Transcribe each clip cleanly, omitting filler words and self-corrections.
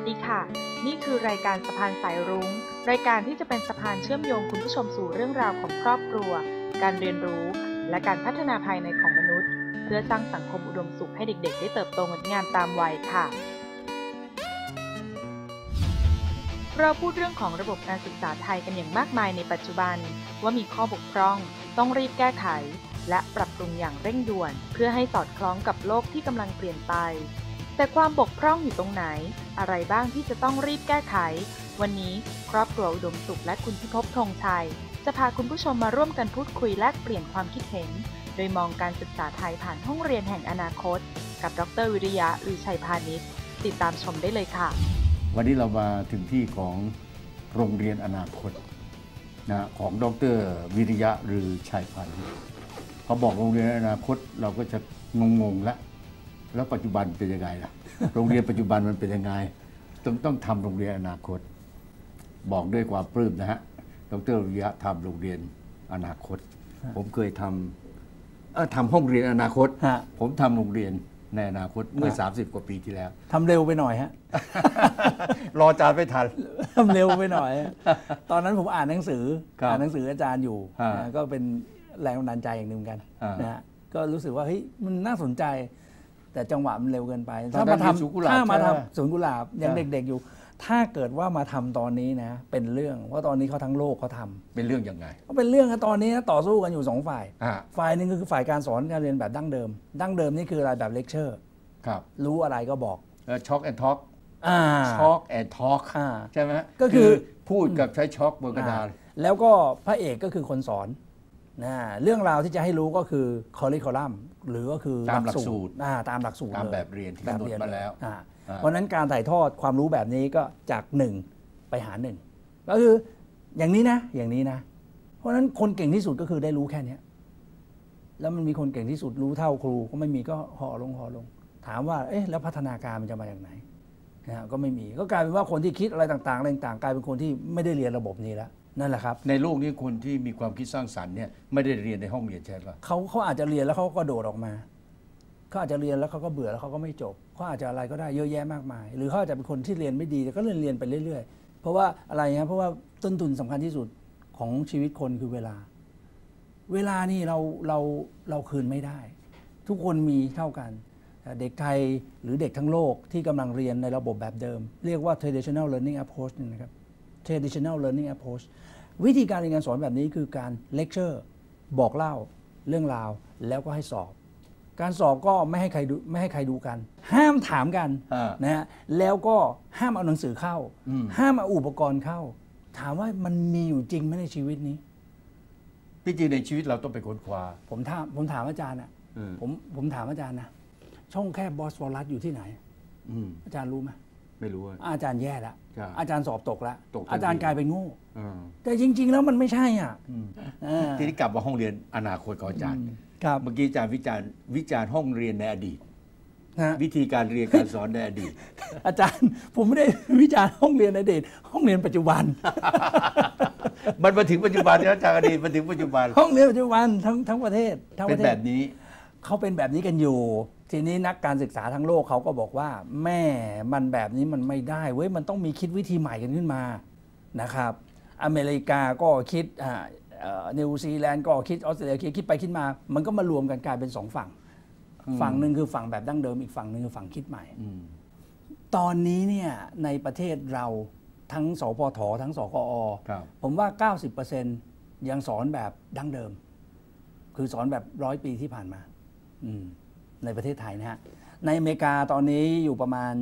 ดีค่ะนี่คือรายการสะพานสายรุ้งรายการที่จะเป็นสะพานเชื่อมโยงคุณผู้ชมสู่เรื่องราวของครอบครัวการเรียนรู้และการพัฒนาภายในของมนุษย์เพื่อสร้างสังคมอุดมสุขให้เด็กๆได้เติบโตงดงามตามวัยค่ะเราพูดเรื่องของระบบการศึกษาไทยกันอย่างมากมายในปัจจุบันว่ามีข้อบกพร่องต้องรีบแก้ไขและปรับปรุงอย่างเร่งด่วนเพื่อให้สอดคล้องกับโลกที่กำลังเปลี่ยนไปแต่ความบกพร่องอยู่ตรงไหนอะไรบ้างที่จะต้องรีบแก้ไขวันนี้ครอบครัวอุดมสุขและคุณพิภพธงชัยจะพาคุณผู้ชมมาร่วมกันพูดคุยแลกเปลี่ยนความคิดเห็นโดยมองการศึกษาไทยผ่านห้องเรียนแห่งอนาคตกับดร.วิริยะ ลือชัยพานิชติดตามชมได้เลยค่ะวันนี้เรามาถึงที่ของโรงเรียนอนาคตนะของดร.วิริยะ ลือชัยพานิชเขาบอกโรงเรียนอนาคตเราก็จะงงแล้วปัจจุบันเป็นยังไงล่ะ โรงเรียนปัจจุบันมันเป็นยังไงต้องทำโรงเรียนอนาคตบอกด้วยความปลื้มนะฮะดร.วิริยะทำโรงเรียนอนาคตผมเคยทำห้องเรียนอนาคตผมทำโรงเรียนในอนาคตเมื่อ30 กว่าปีที่แล้วทำเร็วไปหน่อยฮะรออาจารย์ไม่ทันทำเร็วไปหน่อยตอนนั้นผมอ่านหนังสืออาจารย์อยู่ก็เป็นแรงบันดาลใจอย่างหนึ่งกันนะฮะก็รู้สึกว่าเฮ้ยมันน่าสนใจแต่จังหวะมันเร็วเกินไปถ้ามาทำสวนกุหลาบยังเด็กๆอยู่ถ้าเกิดว่ามาทำตอนนี้นะเป็นเรื่องว่าตอนนี้เขาทั้งโลกเขาทำเป็นเรื่องยังไงก็เป็นเรื่องตอนนี้ต่อสู้กันอยู่2 ฝ่ายหนึ่งคือฝ่ายการสอนการเรียนแบบดั้งเดิมนี่คืออะไรแบบเลคเชอร์รู้อะไรก็บอกช็อกแอนด์ทอล์กช็อกแอนด์ทอล์กใช่ไหมก็คือพูดกับใช้ช็อกบนกระดาษแล้วก็พระเอกก็คือคนสอนเรื่องราวที่จะให้รู้ก็คือคอริคูลัมหรือก็คือตามหลักสูตรตามหลักสูตรตามแบบเรียนที่กำหนดมาแล้วเพราะนั้นการถ่ายทอดความรู้แบบนี้ก็จาก1ไปหา1ก็คืออย่างนี้นะเพราะนั้นคนเก่งที่สุดก็คือได้รู้แค่นี้แล้วมันมีคนเก่งที่สุดรู้เท่าครูก็ไม่มีก็ห่อลงถามว่าแล้วพัฒนาการมันจะมาจากไหนก็ไม่มีก็กลายเป็นว่าคนที่คิดอะไรต่างๆกลายเป็นคนที่ไม่ได้เรียนระบบนี้แล้วนั่นแหละครับในโลกนี้คนที่มีความคิดสร้างสรรค์เนี่ยไม่ได้เรียนในห้องเรียนใช่ป่ะเขาอาจจะเรียนแล้วเขาก็โดดออกมาเขาอาจจะเรียนแล้วเขาก็เบื่อแล้วเขาก็ไม่จบเขาอาจจะอะไรก็ได้เยอะแยะมากมายหรือเขาอาจจะเป็นคนที่เรียนไม่ดีแต่ก็เรียนไปเรื่อยๆเพราะว่าอะไรเพราะว่าต้นทุนสำคัญที่สุดของชีวิตคนคือเวลานี่เราคืนไม่ได้ทุกคนมีเท่ากันเด็กไทยหรือเด็กทั้งโลกที่กำลังเรียนในระบบแบบเดิมเรียกว่า traditional learning approach นะครับ traditional learning approach วิธีการเรียนการสอนแบบนี้คือการเลคเชอร์บอกเล่าเรื่องราวแล้วก็ให้สอบการสอบก็ไม่ให้ใครดูกันห้ามถามกันนะฮะแล้วก็ห้ามเอาหนังสือเข้าห้ามเอาอุปกรณ์เข้าถามว่ามันมีอยู่จริงไหมในชีวิตนี้ที่จริงในชีวิตเราต้องไปค้นคว้าผมถามอาจารย์นะผมถามอาจารย์นะช่องแคบบอสฟอรัสอยู่ที่ไหนอาจารย์รู้ไหมไม่รู้อาจารย์แย่แล้วอาจารย์สอบตกแล้วอาจารย์กลายเป็นโง่แต่จริงๆแล้วมันไม่ใช่ทีนี้กลับมาห้องเรียนอนาคตของอาจารย์เมื่อกี้อาจารย์วิจารณ์ห้องเรียนในอดีตวิธีการเรียนการสอนในอดีตอาจารย์ผมไม่ได้วิจารณ์ห้องเรียนในอดีตห้องเรียนปัจจุบันมันมาถึงปัจจุบันแล้วจากอดีตมาถึงปัจจุบันห้องเรียนปัจจุบันทั้งประเทศเป็นแบบนี้เขาเป็นแบบนี้กันอยู่ทีนี้นักการศึกษาทั้งโลกเขาก็บอกว่าแม่มันแบบนี้มันไม่ได้เว้ยมันต้องมีคิดวิธีใหม่กันขึ้นมานะครับอเมริกาก็คิดนิวซีแลนด์ก็คิดออสเตรเลียคิดไปคิดมามันก็มารวมกันกลายเป็น2 ฝั่งหนึ่งคือฝั่งแบบดั้งเดิมอีกฝั่งหนึ่งคือฝั่งคิดใหม่ตอนนี้เนี่ยในประเทศเราทั้งสปท.ทั้งสกอ.ผมว่า 90% ยังสอนแบบดั้งเดิมคือสอนแบบ100 ปีที่ผ่านมาในประเทศไทยนะฮะในอเมริกาตอนนี้อยู่ประมาณ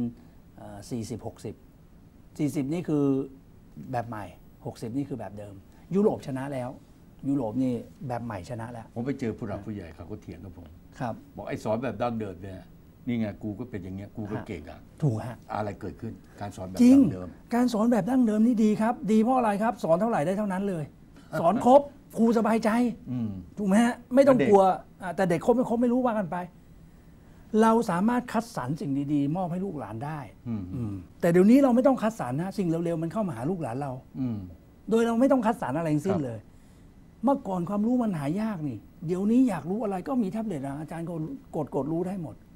40 นี่คือแบบใหม่60นี่คือแบบเดิมยุโรปชนะแล้วยุโรปนี่แบบใหม่ชนะแล้วผมไปเจอผู้หลักผู้ใหญ่เขาก็เถียงกับผมครับบอกไอ้สอนแบบดั้งเดิมเนี่ยนี่ไงกูก็เป็นอย่างเงี้ยกูก็เก่งถูกฮะอะไรเกิดขึ้นการสอนแบบดั้งเดิมการสอนแบบดั้งเดิมนี่ดีครับดีเพราะอะไรครับสอนเท่าไหร่ได้เท่านั้นเลยสอนครบครูสบายใจถูกไหมฮะไม่ต้องกลัวแต่เด็กครบไม่รู้ว่ากันไปเราสามารถคัดสรรสิ่งดีๆมอบให้ลูกหลานได้แต่เดี๋ยวนี้เราไม่ต้องคัดสรรนะสิ่งเร็วๆมันเข้ามาหาลูกหลานเราโดยเราไม่ต้องคัดสรรอะไรทั้งสิ้นเลยเมื่อก่อนความรู้มันหายากนี่เดี๋ยวนี้อยากรู้อะไรก็มีแท็บเล็ตอาจารย์ก็กดรู้ได้หมด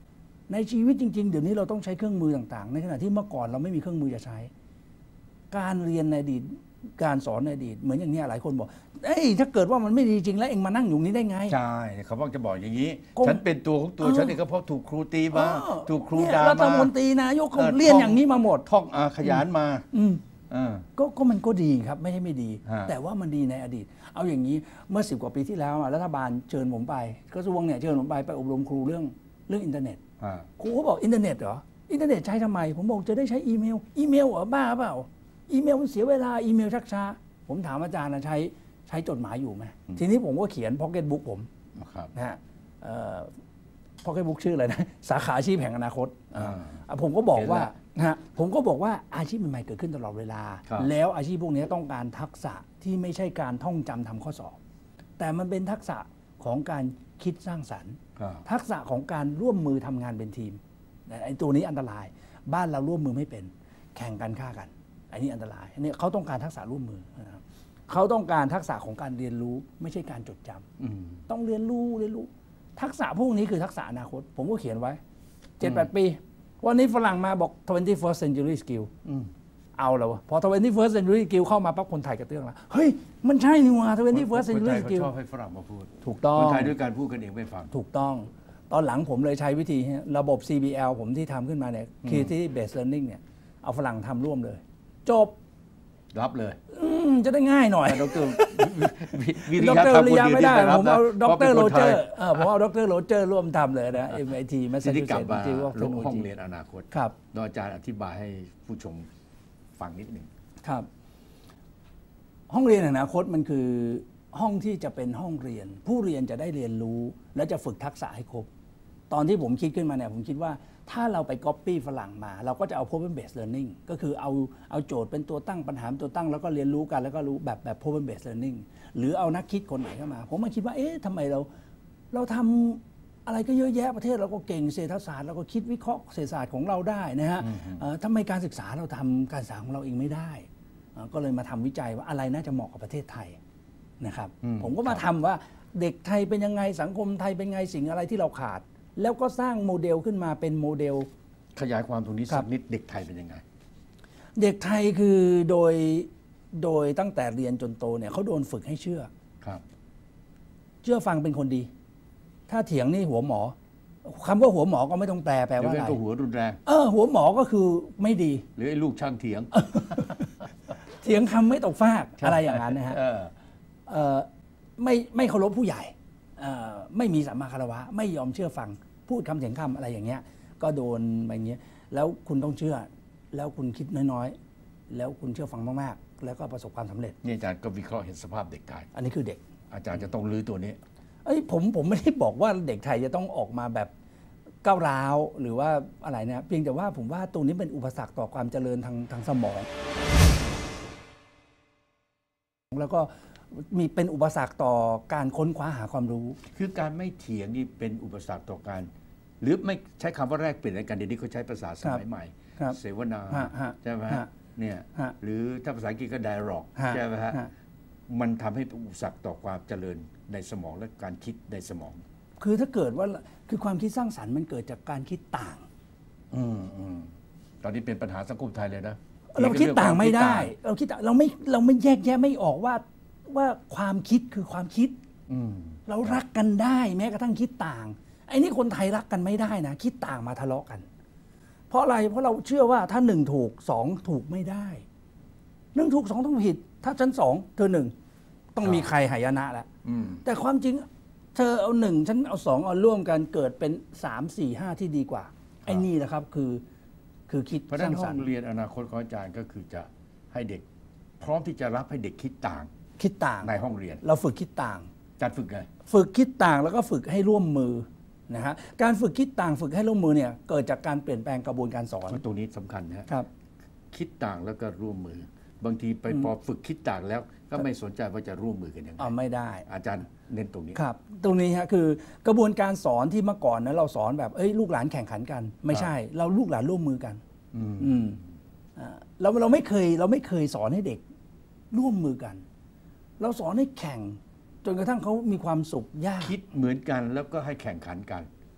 ในชีวิตจริงๆเดี๋ยวนี้เราต้องใช้เครื่องมือต่างๆในขณะที่เมื่อก่อนเราไม่มีเครื่องมือจะใช้ การเรียนในอดีตการสอนในอดีตเหมือนอย่างนี้หลายคนบอกเอ้ยถ้าเกิดว่ามันไม่ดีจริงแล้วเองมานั่งอยู่นี้ได้ไงใช่เขาบอกจะบอกอย่างนี้ก็ฉันเป็นตัวของตัวฉันเองก็เพราะถูกครูตีมาถูกครูด่ารัฐมามนตรีนายกเขาเรียนอย่างนี้มาหมดท่องขยานมาก็มันก็ดีครับไม่ใช่ไม่ดีฮะแต่ว่ามันดีในอดีต เอาอย่างนี้เมื่อ10 กว่าปีที่แล้วรัฐบาลเชิญผมไปกระทรวงเนี่ยเชิญผมไปอบรมครูเรื่องอินเทอร์เน็ตครูเขาบอกอินเทอร์เน็ตเหรออินเทอร์เน็ตใช้ทำไมผมบอกจะได้ใช้อีเมลเหรอบ้าเปล่าอีเมลมันเสียเวลาอีเมลชักช้าผมถามอาจารย์นะใช้จดหมายอยู่ไหมทีนี้ผมก็เขียนพ็อกเก็ตบุ๊กผมนะฮะพ็อกเก็ตบุ๊กชื่ออะไรนะสาขาอาชีพแห่งอนาคตผมก็บอกว่านะฮะผมก็บอกว่าอาชีพใหม่ๆเกิดขึ้นตลอดเวลาแล้วอาชีพพวกนี้ต้องการทักษะที่ไม่ใช่การท่องจำทำข้อสอบแต่มันเป็นทักษะของการคิดสร้างสรรค์ทักษะของการร่วมมือทำงานเป็นทีมไอ้ตัวนี้อันตรายบ้านเราร่วมมือไม่เป็นแข่งกันฆ่ากันอันนี้อันตรายอันนี้เขาต้องการทักษะร่วมมือนะครับเขาต้องการทักษะของการเรียนรู้ไม่ใช่การจดจำต้องเรียนรู้ทักษะพวกนี้คือทักษะอนาคตผมก็เขียนไว้ 7-8 ปีวันนี้ฝรั่งมาบอก 21st century skill เอาแล้วพอ 21st century skill เข้ามาปั๊บคนไทยกระเตื้องแล้วเฮ้ยมันใช่นี่ว่า 21st century skill ชอบให้ฝรั่งมาพูดถูกต้องคนไทยด้วยการพูดกันเองไม่ฟังถูกต้องตอนหลังผมเลยใช้วิธีระบบ CBL ผมที่ทำขึ้นมาเนี่ย Creative Based Learning เนี่ยเอาฝรั่งทำร่วมเลยจบรับเลยจะได้ง่ายหน่อยดร.วิริดยะร.วิริยะไม่ได้ผมเอาดร.โรเจอร์ผมเอาดร.โรเจอร์ร่วมทำเลยนะ MIT มาที่กลับมา Institute of ห้อง Technology เรียนอนาคตครับอาจารย์อธิบายให้ผู้ชมฟังนิดหนึ่งครับห้องเรียนอนาคตมันคือห้องที่จะเป็นห้องเรียนผู้เรียนจะได้เรียนรู้และจะฝึกทักษะให้ครบตอนที่ผมคิดขึ้นมาเนี่ยผมคิดว่าถ้าเราไปก๊อปปี้ฝรั่งมาเราก็จะเอา problem based learning ก็คือเอาโจทย์เป็นตัวตั้งปัญหาตัวตั้งแล้วก็เรียนรู้กันแล้วก็รู้แบบ problem based learning หรือเอานักคิดคนไหนเข้ามาผมมาคิดว่าเอ๊ะทำไมเราทำอะไรก็เยอะแยะประเทศเราก็เก่งเศรษฐศาสตร์เราก็คิดวิเคราะห์เศรษฐศาสตร์ของเราได้นะฮะทำไมการศึกษาเราทำการศึกษาของเราเองไม่ได้ก็เลยมาทำวิจัยว่าอะไรน่าจะเหมาะกับประเทศไทยนะครับผมก็มาทำว่าเด็กไทยเป็นยังไงสังคมไทยเป็นไงสิ่งอะไรที่เราขาดแล้วก็สร้างโมเดลขึ้นมาเป็นโมเดลขยายความตรงนี้สักนิดเด็กไทยเป็นยังไงเด็กไทยคือโดยตั้งแต่เรียนจนโตเนี่ยเขาโดนฝึกให้เชื่อครับเชื่อฟังเป็นคนดีถ้าเถียงนี่หัวหมอคำว่าหัวหมอก็ไม่ต้องแปลว่าอะไรหัวรุนแรงหัวหมอก็คือไม่ดีหรือไอ้ลูกช่างเถียงเถียงคำไม่ตกฟากอะไรอย่างนั้นนะฮะไม่เคารพผู้ใหญ่ไม่มีสัมมาคารวะไม่ยอมเชื่อฟังพูดคำเถียงคำอะไรอย่างเงี้ยก็โดนอย่างเงี้ยแล้วคุณต้องเชื่อแล้วคุณคิดน้อยๆแล้วคุณเชื่อฟังมากๆแล้วก็ประสบความสำเร็จนี่อาจารย์ก็วิเคราะห์เห็นสภาพเด็กไทยอันนี้คือเด็กอาจารย์จะต้องรื้อตัวนี้ผมไม่ได้บอกว่าเด็กไทยจะต้องออกมาแบบก้าวร้าวหรือว่าอะไรนะเพียงแต่ว่าผมว่าตรงนี้เป็นอุปสรรคต่อความเจริญทางสมองแล้วก็มีเป็นอุปสรรคต่อการค้นคว้าหาความรู้คือการไม่เถียงนี่เป็นอุปสรรคต่อการหรือไม่ใช้คำว่าแรกเปลี่ยนในการเดี๋ยวนี้เขาใช้ภาษาสมัยใหม่เสวนาใช่ไหมเนี่ยหรือถ้าภาษาอังกฤษก็ dialogue ใช่ไหมฮะมันทำให้เป็นอุปสรรคต่อความเจริญในสมองและการคิดในสมองคือถ้าเกิดว่าคือความคิดสร้างสรรค์มันเกิดจากการคิดต่างตอนนี้เป็นปัญหาสังคมไทยเลยนะเราคิดต่างไม่ได้เราคิดเราไม่แยกแยะไม่ออกว่าความคิดคือความคิดเรารักกันได้แม้กระทั่งคิดต่างไอ้นี่คนไทยรักกันไม่ได้นะคิดต่างมาทะเลาะกันเพราะอะไรเพราะเราเชื่อว่าถ้า1ถูก2ถูกไม่ได้1ถูก2ต้องผิดถ้าฉัน2เธอ1ต้องมีใครหายนะแล้วแต่ความจริงเธอเอา1ฉันเอา2เอาร่วมกันเกิดเป็น3 4 5ที่ดีกว่าไอ้นี่แหละครับคือคิดสร้างสรรค์ห้องเรียนอนาคตของอาจารย์ก็คือจะให้เด็กพร้อมที่จะรับให้เด็กคิดต่างในห้องเรียนเราฝึกคิดต่างจัดฝึกไงฝึกคิดต่างแล้วก็ฝึกให้ร่วมมือนะฮะการฝึกคิดต่างฝึกให้ร่วมมือเนี่ยเกิดจากการเปลี่ยนแปลงกระบวนการสอนตรงนี้สำคัญนะครับคิดต่างแล้วก็ร่วมมือบางทีไปพอฝึกคิดต่างแล้วก็ไม่สนใจว่าจะร่วมมือกันยังไงไม่ได้อาจารย์เน้นตรงนี้ครับตรงนี้ฮะคือกระบวนการสอนที่เมื่อก่อนนะเราสอนแบบลูกหลานแข่งขันกันไม่ใช่เราลูกหลานร่วมมือกันเราไม่เคยสอนให้เด็กร่วมมือกันเราสอนให้แข่งจนกระทั่งเขามีความสุขยากคิดเหมือนกันแล้วก็ให้แข่งขันกัน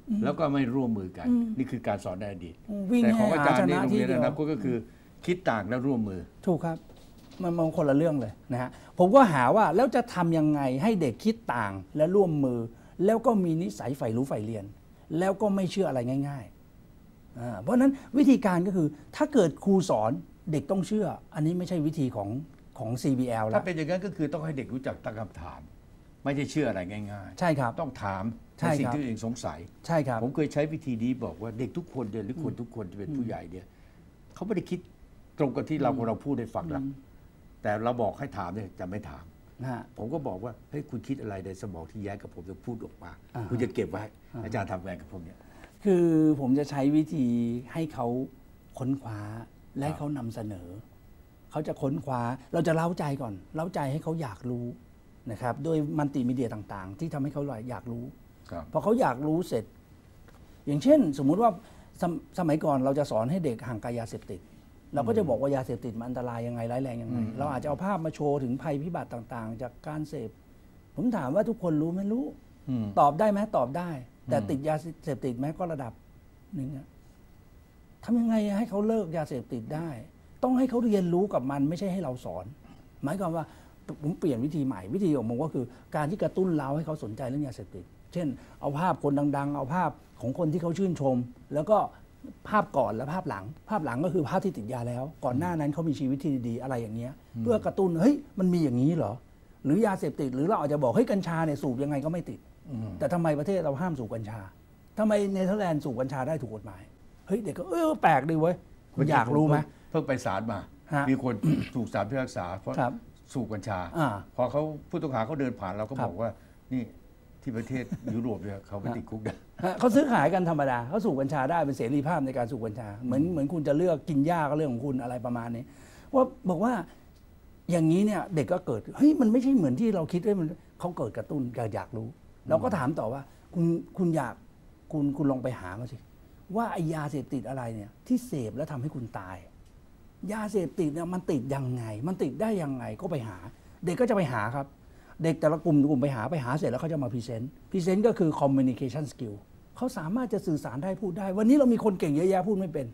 แล้วก็ไม่ร่วมมือกัน นี่คือการสอนในอดีตวิ่งแต่ขให้องอาหาจารชย์ในนะโรงทีเรียนเดีอยวนาคตก็คือคิดต่างแล้วร่วมมือถูกครับมันคนละเรื่องเลยนะฮะผมก็หาว่าแล้วจะทำยังไงให้เด็กคิดต่างและร่วมมือ แล้วก็มีนิสัยใฝ่รู้ใฝ่เรียน แล้วก็ไม่เชื่ออะไรง่ายๆเพราะฉะนั้นวิธีการก็คือถ้าเกิดครูสอนเด็กต้องเชื่อ อันนี้ไม่ใช่วิธีของ CBL แล้ถ้าว เป็นอย่างนั้นก็คือต้องให้เด็กรู้จักตั้งคำถาม ไม่ใช่เชื่ออะไรง่ายใช่ครับๆ ต้องถามใช่ในสิ่งครับที่ตัวเองสงสัยใช่ครับผมเคยใช้วิธีนี้บอกว่าเด็กทุกคนเนี่ยหรือคนทุกคนที่เป็นผู้ใหญ่เนี่ยเขาไม่ได้คิดตรงกับที่เราพูดให้ฟังหรอกแต่เราบอกให้ถามเนี่ยจะไม่ถามนะฮะผมก็บอกว่าเฮ้ยคุณคิดอะไรในสมองที่แย้งกับผมจะพูดออกมาอ่าคุณจะเก็บไว้ อาจารย์ทำไงกับผมเนี่ยคือผมจะใช้วิธีให้เขาค้นคว้าและให้เขานำเสนอ เขาจะค้นคว้าเราจะเล้าใจก่อนเล้าใจให้เขาอยากรู้นะครับโดยมัลติมีเดียต่างๆ ที่ทำให้เขาอยากรู้ครับพอเขาอยากรู้เสร็จ อย่างเช่น สมมุติว่าสมัยก่อนเราจะสอนให้เด็กห่างไกลยาเสพติด เราก็จะบอกว่ายาเสพติดมันอันตรายยังไงร้ายแรงยังไงเราอาจจะเอาภาพมาโชว์ถึงภัยพิบัติต่างๆ จากการเสพผมถามว่าทุกคนรู้ไหมรู้ ตอบได้ไหมตอบได้ แต่ติดยาเสพติดไหมก็ระดับหนึ่งอะทำยังไงให้เขาเลิกยาเสพติดได้ ต้องให้เขาเรียนรู้กับมันไม่ใช่ให้เราสอน หมายความว่าผมเปลี่ยนวิธีใหม่วิธีของผมก็คือ การที่กระตุ้นเราให้เขาสนใจเรื่องยาเสพติด เช่น เอาภาพคนดังๆ เอาภาพของคนที่เขาชื่นชม แล้วก็ภาพก่อนและภาพหลัง ภาพหลังก็คือภาพที่ติดยาแล้ว ก่อนหน้านั้นเขามีชีวิตที่ดีๆอะไรอย่างเงี้ยเพื่อกระตุ้นเฮ้ยมันมีอย่างนี้เหรอหรือยาเสพติดหรือเราอาจจะบอกเฮ้ยกัญชาเนี่ยสูบยังไงก็ไม่ติด แต่ทำไมประเทศเราห้ามสูบกัญชาทำไมเนเธอร์แลนด์สูบกัญชาได้ถูกกฎหมายเฮ้ยเด็กก็แปลกดีเว้ยคุณอยากรู้ไหมเพิ่งไปศาลมาฮะมีคนถูกศาลพิพากษาเพราะครับสูบกัญชาอ่าพอเขาผู้ต้องหาเขาเดินผ่านเราก็ครับบอกว่านี่ที่ประเทศยุโรปเนี่ยเขาไม่ติดคุกนะเขาซื้อขายกันธรรมดาเขาสูบกัญชาได้เป็นเสรีภาพในการสูบกัญชาเหมือนคุณจะเลือกกินหญ้าก็เรื่องของคุณอะไรประมาณนี้ว่าบอกว่าอย่างนี้เนี่ยเด็กก็เกิดเฮ้ยมันไม่ใช่เหมือนที่เราคิดว่ามันเขาเกิดกระตุ้นอยากรู้เราก็ถามต่อว่าคุณอยากคุณลองไปหามาสิว่าไอ้ยาเสพติดอะไรเนี่ยที่เสพแล้วทำให้คุณตาย ยาเสพติดเนี่ยมันติดยังไง มันติดได้ยังไงก็ไปหา เด็กก็จะไปหาครับ เด็กแต่ละกลุ่มไปหาเสร็จแล้วเขาจะมาพรีเซนต์ก็คือ communication skill เขาสามารถจะสื่อสารได้พูดได้ วันนี้เรามีคนเก่งเยอะแยะพูดไม่เป็น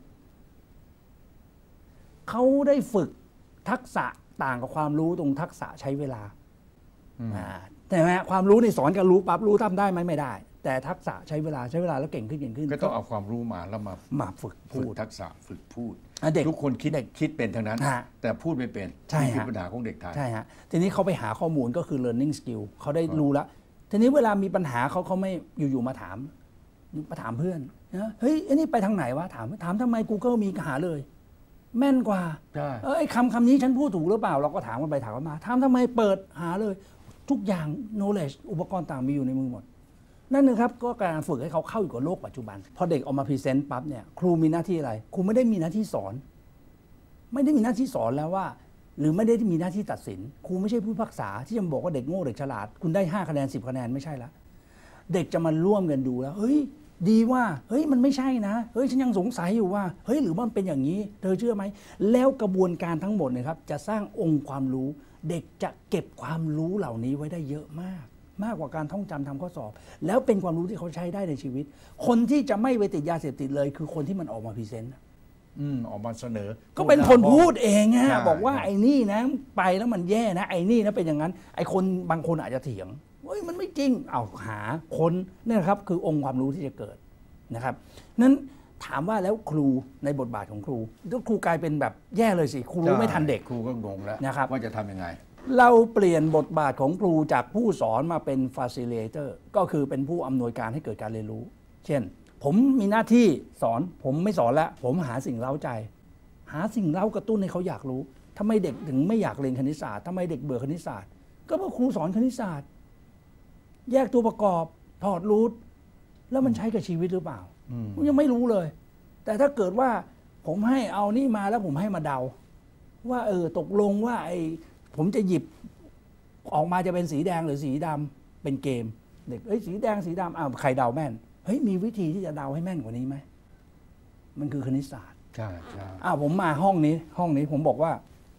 เขาได้ฝึกทักษะต่างกับความรู้ตรงทักษะใช้เวลาแต่ไหมความรู้ในสอนกันรู้ปั๊บรู้ทำได้ไหมไม่ได้ แต่ทักษะใช้เวลาแล้วเก่งขึ้นก็ต้องเอาความรู้มาแล้วมาฝึกฝึพูกดทักษะฝึกพูดเด็กทุกคนคิดเป็นทั้งนั้นฮะแต่พูดไม่เป็นใช่นี่คือฮะปัญหาของเด็กไทยใช่ฮะทีนี้เขาไปหาข้อมูลก็คือ learning skill เขาได้รู้แล้วทีนี้เวลามีปัญหาเขาไม่อยู่ๆมาถามเพื่อนนะเฮ้ยไอ้นี่ไปทางไหนวะถามทำไม Google มีหาเลย แม่นกว่าใช่ไอ้คำนี้ฉันพูดถูกหรือเปล่าเราก็ถามกันไปถามกันมาถามทำไมเปิดหาเลย ทุกอย่าง knowledge อุปกรณ์ต่างมีอยู่ในมือหมด นั่นนะครับก็การฝึกให้เขาเข้าอยู่กับโลกปัจจุบันพอเด็กออกมาพรีเซนต์ปั๊บเนี่ยครูมีหน้าที่อะไรครูไม่ได้มีหน้าที่สอน ไม่ได้มีหน้าที่สอนแล้วว่า หรือไม่ได้มีหน้าที่ตัดสินครูไม่ใช่ผู้พิพากษาที่จะบอกว่าเด็กโง่เด็กฉลาดคุณได้5คะแนน10คะแนนไม่ใช่ละเด็กจะมาร่วมกันดูแล้วเฮ้ยดีว่าเฮ้ยมันไม่ใช่นะเฮ้ยฉันยังสงสัยอยู่ว่าเฮ้ยหรือมันเป็นอย่างนี้เธอเชื่อไหมแล้วกระบวนการทั้งหมดนะครับจะสร้างองค์ความรู้ เด็กจะเก็บความรู้เหล่านี้ไว้ได้เยอะมากกว่าการท่องจำทำข้อสอบ แล้วเป็นความรู้ที่เขาใช้ได้ในชีวิต คนที่จะไม่ไปติดยาเสพติดเลยคือคนที่มันออกมาพรีเซนต์ออกมาเสนอก็เป็นคนพูดเองใช่ฮะบอกว่าไอ้นี่นะไปแล้วมันแย่นะไอ้นี่นะเป็นอย่างนั้นไอ้คนบางคนอาจจะเถียงเฮ้ยมันไม่จริงเอาหาคนนี่นะครับคือองค์ความรู้ที่จะเกิดนะครับนั้นถามว่าแล้วครูในบทบาทของครูถ้าครูกลายเป็นแบบแย่เลยสิครูรู้ไม่ทันเด็กครูก็งงแล้วนะครับว่าจะทำยังไงเราเปลี่ยนบทบาทของครูจากผู้สอนมาเป็น facilitator ก็คือเป็นผู้อำนวยการให้เกิดการเรียนรู้ เช่นผมมีหน้าที่สอนผมไม่สอนแล้วผมหาสิ่งเร้าใจ หาสิ่งเร้ากระตุ้นให้เขาอยากรู้ทำไมเด็กถึงไม่อยากเรียนคณิตศาสตร์ทำไมเด็กเบื่อคณิตศาสตร์ก็เพราะครูสอนคณิตศาสตร์ แยกตัวประกอบถอดรูทแล้วมันใช้กับชีวิตหรือเปล่าผมยังไม่รู้เลย แต่ถ้าเกิดว่าผมให้เอานี่มาแล้วผมให้มาเดา ว่าตกลงว่าไอ้ผมจะหยิบออกมาจะเป็นสีแดงหรือสีดำเป็นเกมเด็กสีแดงสีดำใครเดาแม่นเฮ้ยมีวิธีที่จะเดาให้แม่นกว่านี้ไหมมันคือคณิตศาสตร์ใช่ใช่ผมมาห้องนี้ผมบอกว่า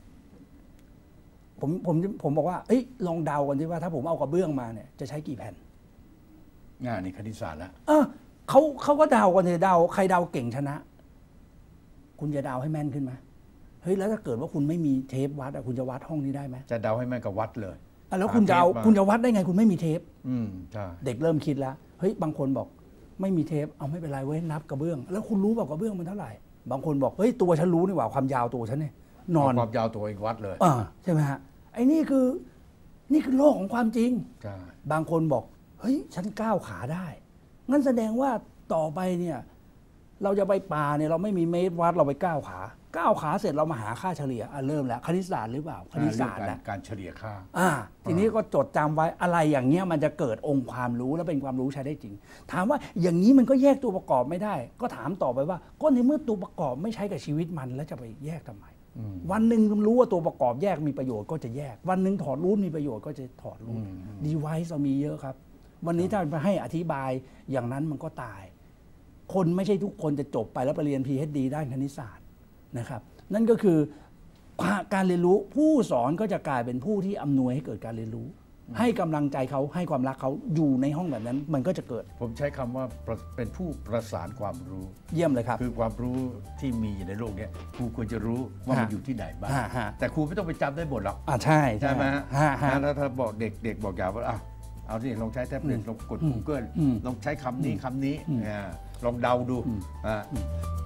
ผมบอกว่าลองเดากันสิว่าถ้าผมเอากระเบื้องมาเนี่ยจะใช้กี่แผ่นนี่คณิตศาสตร์แล้วเขาก็เดากันเลยเดาใครเดาเก่งชนะ คุณจะเดาให้แม่นขึ้นไหมเฮ้ยแล้วถ้าเกิดว่าคุณไม่มีเทปวัดคุณจะวัดห้องนี้ได้ไหมจะเดาให้แม่นกับวัดเลยแล้วคุณจะวัดได้ไงคุณไม่มีเทปใช่เด็กเริ่มคิดแล้วเฮ้ยบางคนบอกไม่มีเทปเอาไม่เป็นไรเว้ยนับกระเบื้องแล้วคุณรู้เปล่ากระเบื้องมันเท่าไหร่บางคนบอกเฮ้ยตัวฉันรู้นี่หว่าความยาวตัวฉันเนี่ยนอนความยาวตัวเองวัดเลยใช่ไหมฮะไอ้นี่คือโลกของความจริงบางคนบอกเฮ้ยฉันก้าวขาได้งั้นแสดงว่าต่อไปเนี่ยเราจะไปป่าเนี่ยเราไม่มีเมตรวัดเราไปก้าวขาเสร็จเรามาหาค่าเฉลี่ยเริ่มแล้วคณิตศาสตร์หรือเปล่าคณิตศาสตร์นะการเฉลี่ยค่าทีนี้ก็จดจำไว้อะไรอย่างเงี้ยมันจะเกิดองค์ความรู้และเป็นความรู้ใช้ได้จริงถามว่าอย่างนี้มันก็แยกตัวประกอบไม่ได้ก็ถามต่อไปว่าก็ในเมื่อตัวประกอบไม่ใช้กับชีวิตมันแล้วจะไปแยกทำไมวันหนึ่งรู้ว่าตัวประกอบแยกมีประโยชน์ก็จะแยกวันหนึ่งถอดรูปมีประโยชน์ก็จะถอดรูปดีไวซ์เรามีเยอะครับวันนี้ถ้าไปให้อธิบายอย่างนั้นมันก็ตายคนไม่ใช่ทุกคนจะจบไปแล้วไปเรียน PhD ด้านคณิตศาสตร์นะครับนั่นก็คือการเรียนรู้ผู้สอนก็จะกลายเป็นผู้ที่อำนวยให้เกิดการเรียนรู้ให้กำลังใจเขาให้ความรักเขาอยู่ในห้องแบบนั้นมันก็จะเกิดผมใช้คำว่าเป็นผู้ประสานความรู้เยี่ยมเลยครับคือความรู้ที่มีในโลกนี้ครูควรจะรู้ว่ามันอยู่ที่ไหนบ้างแต่ครูไม่ต้องไปจำได้หมดหรอกใช่ไหมแล้วถ้าบอกเด็กบอกอย่าว่าเอาสิลองใช้แท็บเล็ตลองกด Google ลองใช้คำนี้ลองเดาดู